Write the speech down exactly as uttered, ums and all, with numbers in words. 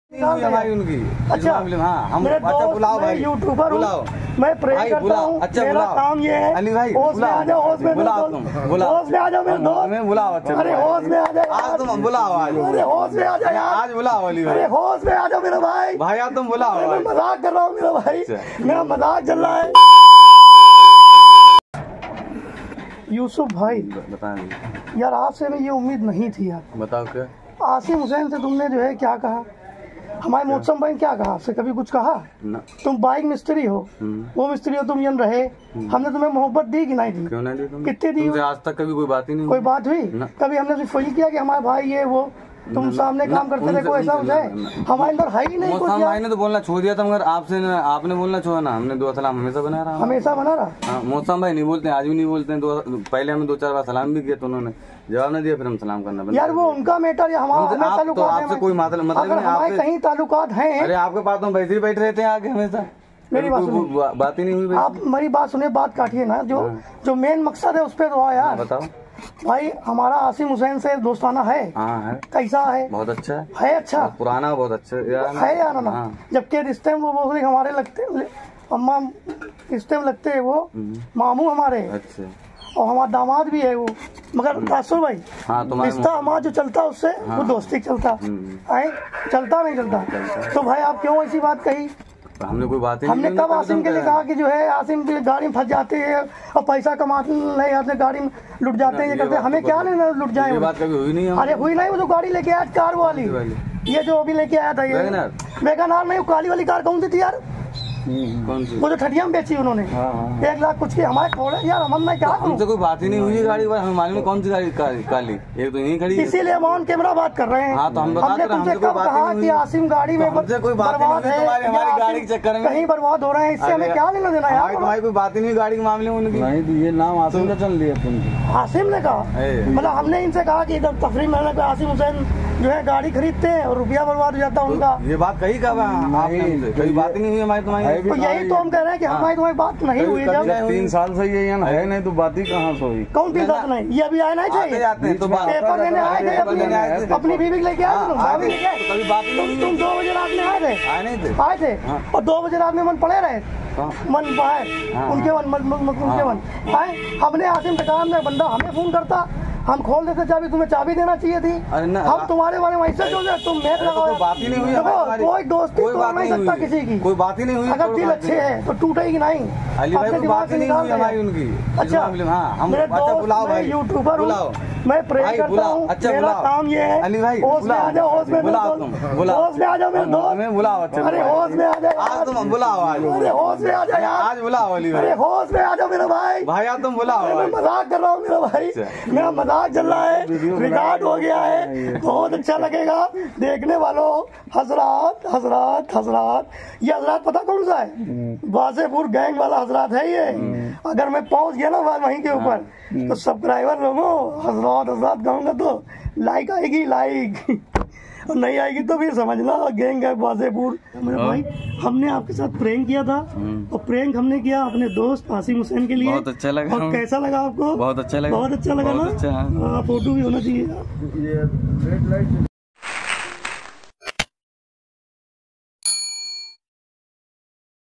हमारी उनकी अच्छा हाँ हम मेरे अच्छा बुलाओ भाई यूट्यूबर बुलाओ मैं प्रे करता हूँ। अच्छा मेरा बुलाओ काम ये है अली भाई होश में आ जाओ होश में बुलाओ तुम बुलाओ होश में आ जाओ मेरे दोस्त में बुलाओ अच्छा अरे होश में आ जाओ आज तुम बुलाओ आज अरे होश में आ जाओ यार आज बुलाओ अली भाई अरे होश में आ जाओ मेरा भाई भाई आज तुम बुलाओ मैं मजाक कर रहा हूँ मेरा भाई मेरा मजाक चल रहा है। यूसुफ भाई बताएं यार आपसे मैं ये उम्मीद नहीं थी यार। बताओ क्या आसिम हुसैन से तुमने जो है क्या कहा, हमारे मौसम भाई क्या कहा आपसे, कभी कुछ कहा ना। तुम बाइक मिस्त्री हो वो मिस्त्री हो तुम यन रहे, हमने तुम्हें मोहब्बत दी कि नहीं दी? क्यों नहीं दी तुम? कितनी दी? तुमसे आज तक कभी कोई बात ही नहीं कोई बात हुई? कभी हमने फील किया कि हमारे भाई ये वो तुम सामने काम करते रहे, कोई ऐसा हो जाए? हमारे अंदर है ही नहीं कुछ। भाई ने तो बोलना छोड़ दिया था मगर आपसे आपने बोलना छोड़ा ना, हमने दो सलाम हमेशा बना रहा हमेशा बना रहा। हाँ मौसम भाई नहीं बोलते आज भी नहीं बोलते हैं, दो पहले हमने दो चार बार सलाम भी किया तो उन्होंने जवाब नहीं दिया, फिर हम सलाम करना यार वो उनका मैटर या हमारा ताल्लुकात है, आपसे कोई मतलब मतलब हमारे कहीं ताल्लुकात हैं। अरे आपके पास तो वैसे ही बैठ रहे थे आगे हमेशा, मेरी बात सुनिए, बात ही नहीं हुई। आप मेरी बात सुनिए, बात काटिए ना, जो जो मेन मकसद है उस पर तो यार बताओ। भाई हमारा आसिम हुसैन से दोस्ताना है। हाँ है। कैसा है? बहुत अच्छा है। है अच्छा पुराना बहुत अच्छा है यार ना। जबकि रिश्ते में वो बोले हमारे लगते अम्मा रिश्ते में लगते है वो मामू हमारे, अच्छा और हमारा दामाद भी है वो, मगर रासुल भाई हाँ, रिश्ता हमारा जो चलता उससे हाँ, वो दोस्ती चलता है, चलता नहीं चलता, चलता। तो भाई आप क्यों ऐसी बात कही? हमने कोई बात ही हमने कब आसिम के लिए कहा कि जो है आसिम की गाड़ी में फंस जाते हैं और पैसा कमाते नहीं आते, गाड़ी में लुट जाते हैं, ये करते हैं, हमें क्या लेना लुट जाए? ये बात कभी हुई नहीं। अरे हुई नहीं, वो जो गाड़ी लेके आया कार वाली, ये जो अभी लेके आया था ये वैगनआर नहीं, वो काली वाली कार कौन सी थी यार? कौन सी? वो जो ठटिया में बेची उन्होंने एक लाख कुछ की, हमारे थोड़े यार अमन में क्या हमसे कोई बात ही नहीं हुई गाड़ी, हमें मालूम कौन सी गाड़ी काली, एक तो यहीं खड़ी, इसीलिए हम ऑन कैमरा बात कर रहे हैं। हाँ तो हम हमने तुमसे कब कहा कि आसिम गाड़ी में कोई बात है, हमारी गाड़ी के चक्कर में कहीं बर्बाद हो रहे हैं, इससे हमें क्या लेना देना यार? तुम्हारी कोई बात ही नहीं गाड़ी के मामले में उनकी। नहीं ये नाम आसिम का चल लिया तुमसे, आसिम ने कहा, मतलब हमने इनसे कहा कि इधर तफरीह में आसिम हुसैन जो है गाड़ी खरीदते हैं और रुपया बर्बाद हो जाता है उनका। ये बात कही कब आपने? कोई बात ही नहीं हुई हमारी तुम्हारी। यही तो हम कह रहे हैं कि हमारी तुम्हारी बात नहीं हुई। जब तीन साल से ये है नहीं तो बात ही कहाँ से हुई? कौन तीन साल नहीं? ये अभी आए नहीं चाहिए, पेपर लेने आए थे, अपनी बीवी लेके आए थे, तुम दो बजे रात में आए थे आए थे और दो बजे रात में मन पड़े रहे, मन बाहर उनके मन उनके मन आए। हमने आसिम दुकान में बंदा हमें फोन करता, हम खोल देते चाबी, तुम्हें चाबी देना चाहिए थी। हम तुम्हारे बारे में ऐसे जो है तुम मैच लगाओ, बात ही नहीं हुई, कोई दोस्ती तोड़ नहीं सकता किसी की, कोई बात ही नहीं हुई। अगर दिल अच्छे है तो टूटेगी नहीं। अपने दिमाग से निकाल हमारी उनकी। अच्छा मेरे दोस्त मैं यूट्यूबर हूँ, मैं प्रे करता हूँ, मेरा काम ये है। अली भाई होश में आ जाओ होश में होश में आ जाओ मेरे दोस्त, बुलाओ। अरे होश में आ जाओ आज तुम बुलाओ, आज अरे होश में आ जाओ यार, आज बुलाओ अली भाई, अरे होश में आ जाओ मेरा भाई। भाई आज तुम बुलाओ, मैं मजाक कर रहा हूँ मेरा भाई, मेरा मजाक चल रहा है, रिकॉर्ड हो गया है, बहुत अच्छा लगेगा देखने वालों। हजरात हजरात हजरात, ये हजरात पता कौन सा है? वासेपुर गैंग वाला हजरात है ये। अगर मैं पहुंच गया ना वहीं के ऊपर तो सब्सक्राइबर लोगों हजरात हजरात कहूंगा तो लाइक आएगी, लाइक और नहीं आएगी तो फिर समझना गैंग है वासेपुर। मेरे भाई हमने आपके साथ प्रैंक किया था और प्रैंक हमने किया अपने दोस्त आसिम हुसैन के लिए। बहुत अच्छा लगा। और कैसा लगा आपको? बहुत अच्छा लगा। बहुत अच्छा लगा ना? अच्छा। फोटो भी होना चाहिए।